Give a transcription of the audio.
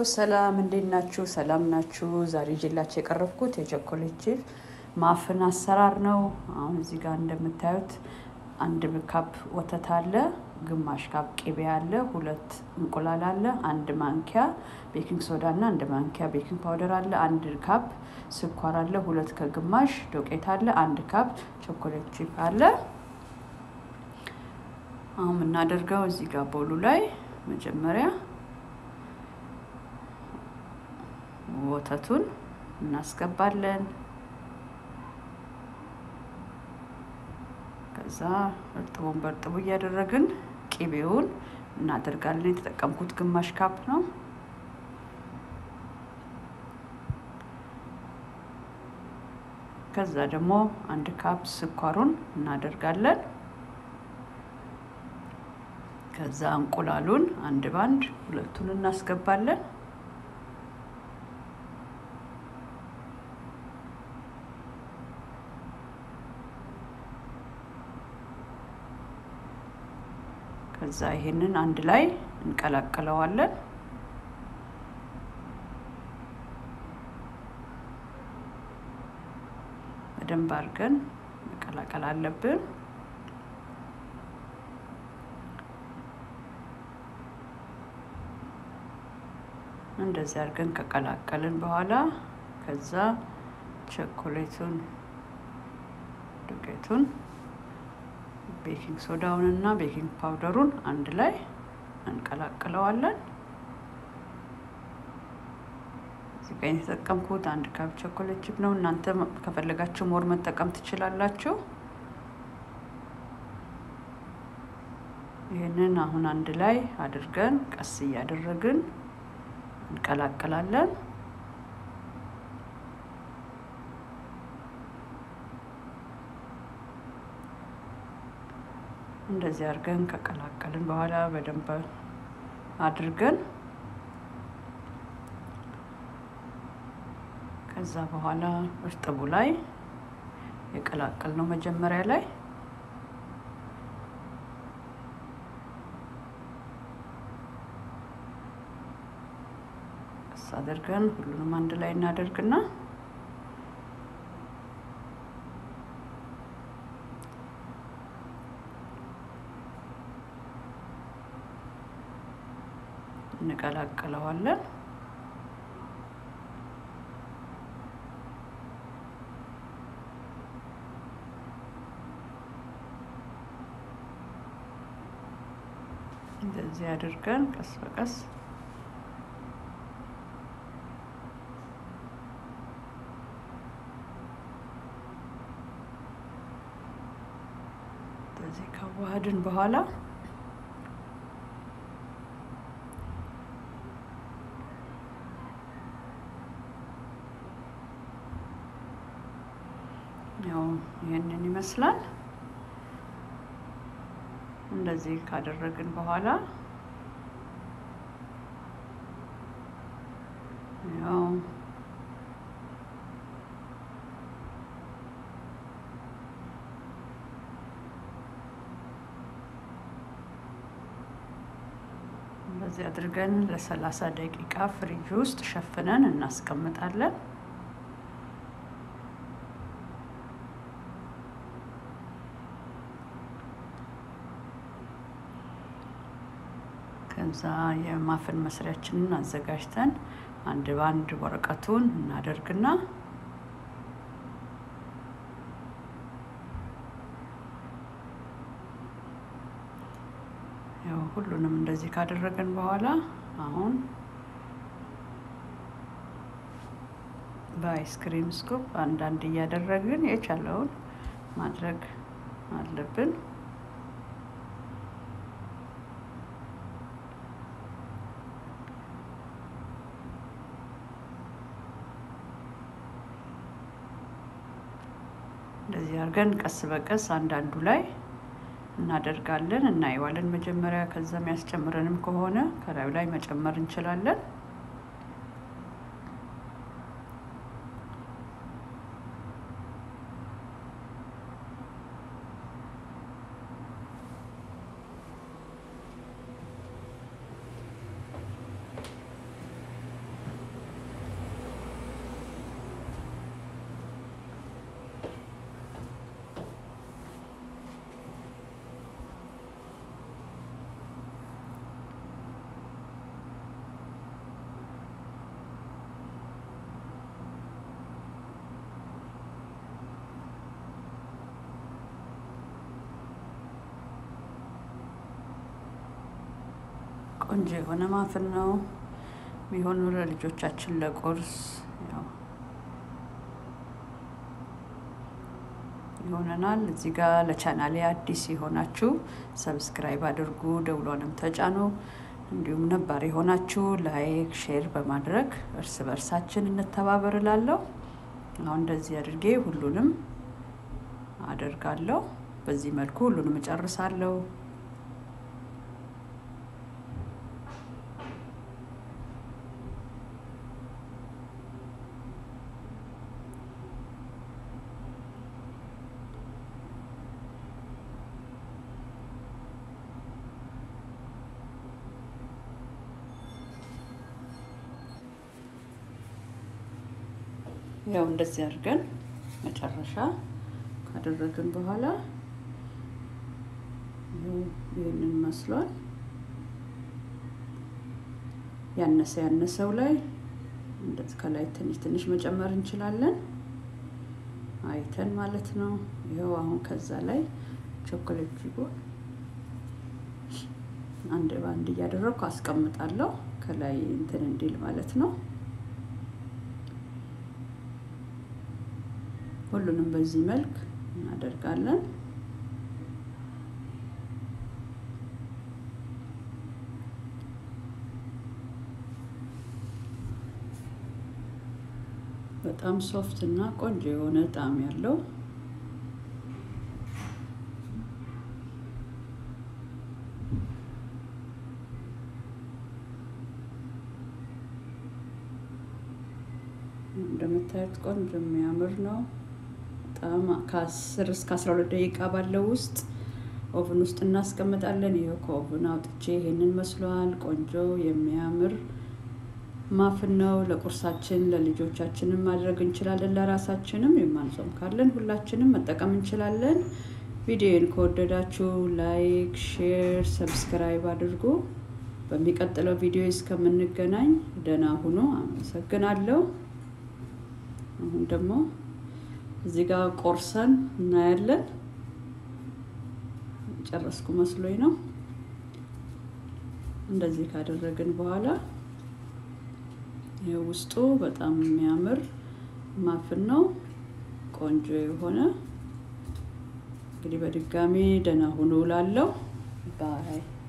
ሰላም እንዴት ናችሁ? ሰላም ናችሁ? ዛሬ ይዤላችሁ የቀረብኩት የቸኮሌት ማፍን አሰራር ነው። አሁን እዚህ ጋር እንደምታዩት አንድ ካፕ ወተት አለ፣ ግማሽ ካፕ ቅቤ አለ፣ ሁለት እንቁላል አለ፣ አንድ ማንኪያ ቤኪንግ ሶዳ እና አንድ ማንኪያ ቤኪንግ ፓውደር አለ፣ አንድ ካፕ ስኳር አለ፣ ሁለት ከግማሽ ዱቄት አለ፣ አንድ ካፕ ቸኮሌት ቺፕ አለ። አሁን እናደርገው እዚህ ጋር ቦሉ ላይ መጀመሪያ ወተቱን እናስገባለን። ከዛ እርጥቡን በርጥቡ እያደረግን ቅቤውን እናደርጋለን። የተጠቀምኩት ግማሽ ካፕ ነው። ከዛ ደግሞ አንድ ካፕ ስኳሩን እናደርጋለን። ከዛ እንቁላሉን አንድ ባንድ ሁለቱን እናስገባለን። ከዛ ይሄንን አንድ ላይ እንቀላቅለዋለን። በደንብ አድርገን መቀላቀል አለብን። እንደዚህ አድርገን ከቀላቀልን በኋላ ከዛ ቸኮሌቱን ዱቄቱን ቤኪንግ ሶዳውን እና ቤኪንግ ፓውደሩን አንድ ላይ እንቀላቅለዋለን። እዚህ ጋር የተጠቀምኩት አንድ ካፕ ቸኮሌት ቺፕ ነው። እናንተ ከፈለጋችሁ ሞር መጠቀም ትችላላችሁ። ይሄንን አሁን አንድ ላይ አድርገን ቀስ እያደረግን እንቀላቅላለን። እንደዚህ አድርገን ከቀላቀልን በኋላ በደንብ አድርገን ከዛ በኋላ እርጥቡ ላይ የቀላቀልነው መጀመሪያ ላይ አድርገን ሁሉንም አንድ ላይ እናደርግና እንቀላቅለዋለን። እንደዚህ አድርገን ቀስ በቀስ እንደዚህ ካዋሃድን በኋላ ያው ይሄንን ይመስላል። እንደዚህ ካደረግን በኋላ ያው እንደዚህ አድርገን ለ30 ደቂቃ ፍሪጅ ውስጥ ሸፍነን እናስቀምጣለን። ከዛ የማፍን መስሪያችንን አዘጋጅተን አንድ ባንድ ወረቀቱን እናደርግና ያው ሁሉንም እንደዚህ ካደረግን በኋላ አሁን በአይስክሪም ስኩፕ አንዳንድ እያደረግን የቻለውን ማድረግ አለብን። እንደዚህ አድርገን ቀስ በቀስ አንዳንዱ ላይ እናደርጋለን፣ እናይዋለን መጀመሪያ። ከዛም ያስጨምረንም ከሆነ ከላዩ ላይ መጨመር እንችላለን። ቆንጆ የሆነ ማፍን ነው የሚሆነው ለልጆቻችን ለቁርስ ያው ይሆነናል። እዚህ ጋር ለቻናሌ አዲስ የሆናችሁ ሰብስክራይብ አድርጉ፣ ደውሉንም ተጫኑ። እንዲሁም ነባር የሆናችሁ ላይክ ሼር በማድረግ እርስ በርሳችን እንተባበር እላለሁ። አሁን እንደዚህ አድርጌ ሁሉንም አደርጋለሁ። በዚህ መልኩ ሁሉንም እጨርሳለሁ። ያው እንደዚህ አድርገን መጨረሻ ካደረግን በኋላ ይሄንን መስሏል። ያነሰው ላይ እንደዚህ ከላይ ትንሽ መጨመር እንችላለን አይተን ማለት ነው። ይሄው አሁን ከዛ ላይ ቸኮሌት ጂጎን አንድ ባንድ እያደረኩ አስቀምጣለሁ ከላይ እንትን እንዲል ማለት ነው። ሁሉንም በዚህ መልክ እናደርጋለን። በጣም ሶፍት እና ቆንጆ የሆነ ጣዕም ያለው እንደምታዩት ቆንጆ የሚያምር ነው። በጣም ከ10 እስከ 12 ደቂቃ ባለው ውስጥ ኦቨን ውስጥ እናስቀምጣለን። ይሄው ከኦቨን አውጥቼ ይሄንን መስሏል። ቆንጆ የሚያምር ማፍን ነው። ለቁርሳችን ለልጆቻችንም ማድረግ እንችላለን፣ ለራሳችንም የማንጾም ካለን ሁላችንም መጠቀም እንችላለን። ቪዲዮን ከወደዳችሁ ላይክ ሼር ሰብስክራይብ አድርጉ። በሚቀጥለው ቪዲዮ እስከምንገናኝ ደህና ሁኑ። አመሰግናለሁ። አሁን ደግሞ እዚህ ጋር ቆርሰን እናያለን። ጨረስኩ መስሎኝ ነው። እንደዚህ ካደረግን በኋላ የውስጡ በጣም የሚያምር ማፍን ነው ቆንጆ የሆነ። እንግዲህ በድጋሚ ደህና ሁኑ እላለሁ። ባይ